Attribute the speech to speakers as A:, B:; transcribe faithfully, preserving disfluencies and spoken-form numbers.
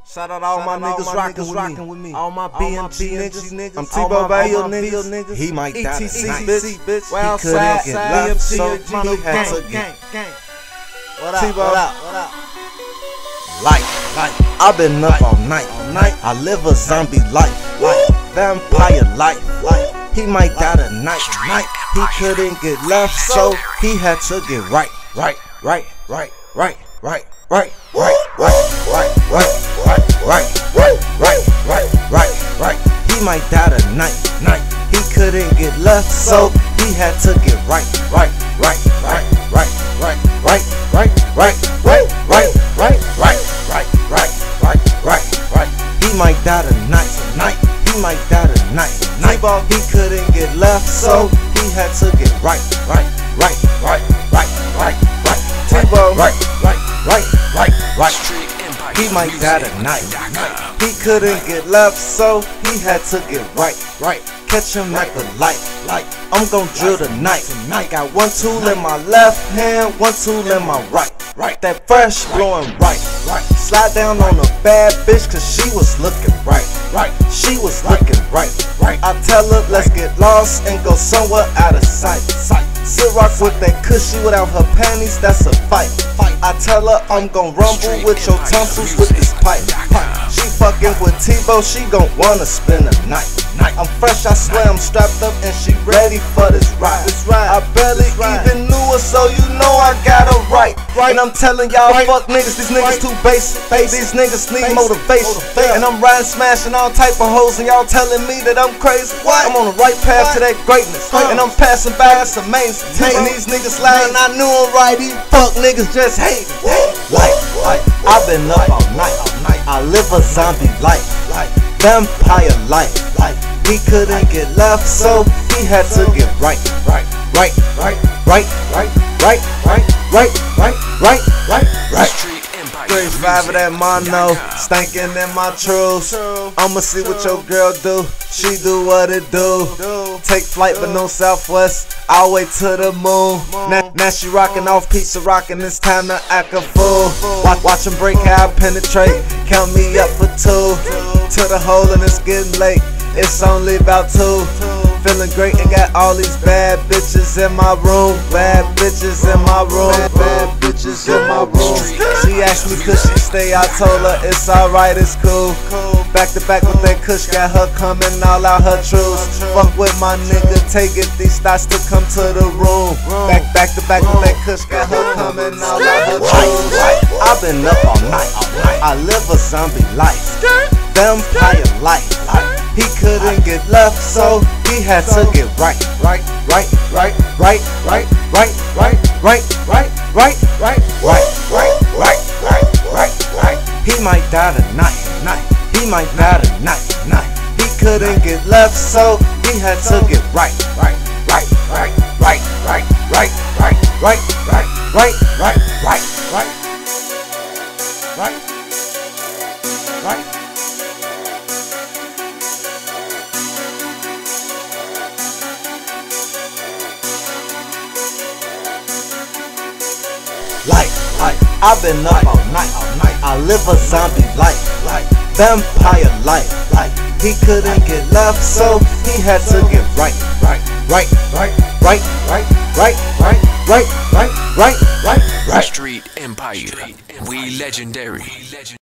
A: Shout out all my niggas rockin' with,
B: rockin' with me.
A: All my B M G niggas.
B: I'm T-Bo Bayo
A: niggas.
B: niggas. He might die
A: E T C
B: tonight.
A: bitch.
B: Well, he couldn't get left, so he had to get
A: What up?
B: T-Bo.
A: What up? What up?
B: life. Life. I've been up all night. All night. I live a zombie life. Life. Vampire life. Life. He might die tonight. Night. He couldn't get left, so he had to get right. Right. Right. Right. Right. Right. Right. Right. Right. Right. Right. Right. Right. Right. Right. Right. Right. Right. He might die tonight. Night. He couldn't get left, so he had to get right. Right. Right. Right. Right. Right. Right. Right. Right. Right. Right. Right. Right. Right. Right. Right. Right. Right. He might die tonight. Tonight. He might die tonight. Night. He couldn't get left, so he had to get right. Right. Right. Right. Right. Right. Right. T-Bo. Right. Right. Right. Right. Right. He might die tonight. He couldn't get left, so he had to get right. Right. Catch him at the light. Light. I'm gon' drill tonight. Tonight. Got one tool in my left hand, one tool in my right. Right. That fresh blowing right. Right. Slide down on a bad bitch, cause she was looking right. Right. She was looking right. Right. I tell her let's get lost and go somewhere out of sight. Sight. Sit rock with that cushy without her panties, that's a fight. Fight. I tell her I'm gon' rumble with your tonsils with this pipe. Pipe. She fucking with T-Bo, she gon' wanna spend the night. I'm fresh, I swear I'm strapped up and she ready for this ride. I barely even knew her, so you know I got her right. And I'm telling y'all, fuck niggas, these niggas too basic. These niggas need motivation. And I'm riding, smashing all type of hoes, and y'all telling me that I'm crazy. I'm on the right path to that greatness, and I'm passing by, it's amazing. And these niggas lying, I knew I'm right. These fuck niggas just hate. Like, like, I've been up all night. I live a zombie life. Vampire life. He couldn't get left, so he had to get right. Right, right, right, right, right, right, right, right, right, right, right, right. Three five of that mono, stankin' in my trues. I'ma see what your girl do. She do what it do. Take flight but no Southwest, all way to the moon. Now, now she rockin' off pizza rockin', it's time to act a fool. Watch, watch him break how I penetrate. Count me up for two. To the hole and it's getting late. It's only about two. Feeling great and got all these bad bitches in my room. Bad bitches in my room. Bad bitches in my room. She asked me could she stay, I told her it's alright, it's cool. Back to back with that kush, got her coming all out her truths. Fuck with my nigga, take it, these thoughts to come to the room. Back back to back with that kush, got her coming all out her truths. I've been up all night, I live a zombie life. Vampire life. He couldn't get left, so he had to get right. Right, right, right, right, right, right, right, right, right, right, right, right, right, right, right, right, right. He might die tonight, night. He might die tonight, night. He couldn't get left, so he had to get right. Right, right, right, right, right, right, right, right, right, right, right, right, right, right, right. Like, like, I've been up all night, all night. I live a zombie life, like vampire life. Like, he couldn't get left, so he had to get right, right, right, right, right, right, right, right, right, right, right, right, right.
C: Street Empire, we legendary.